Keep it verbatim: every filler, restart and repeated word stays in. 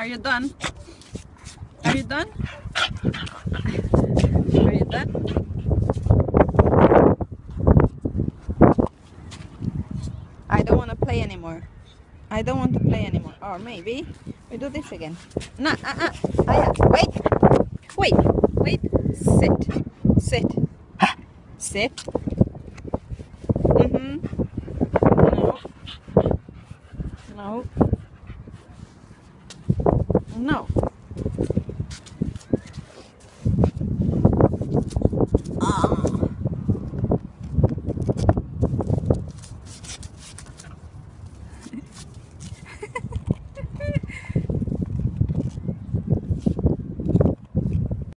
you done? Are you done? Are you done? I don't want to play anymore. I don't want to play anymore. Or maybe we do this again. No, uh, uh. Ah, yeah. Wait. Wait. Wait. Sit. Sit. Sit. Mm-hmm. No. No.